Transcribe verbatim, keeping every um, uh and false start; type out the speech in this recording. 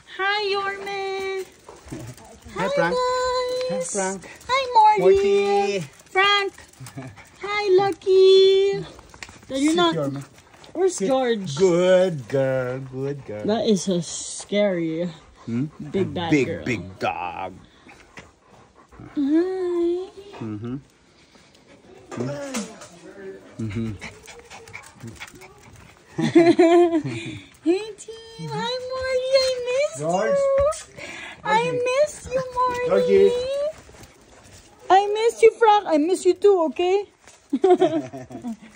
Hi, Yorme. Hi, Hi, Frank. guys. Hi, Frank. Hi, Morty. Morty. Frank. Hi, Lucky. You're Sit, not. Yorme. Where's Sit. George? Good girl. Good girl. That is a scary Hmm? big bad big, girl. big dog. Hi. Mm-hmm. Mm-hmm. Hey, team. Hi, Morty. I missed George. you. I miss you, Morty. Georgie. I miss you, Frank. I miss you too, okay?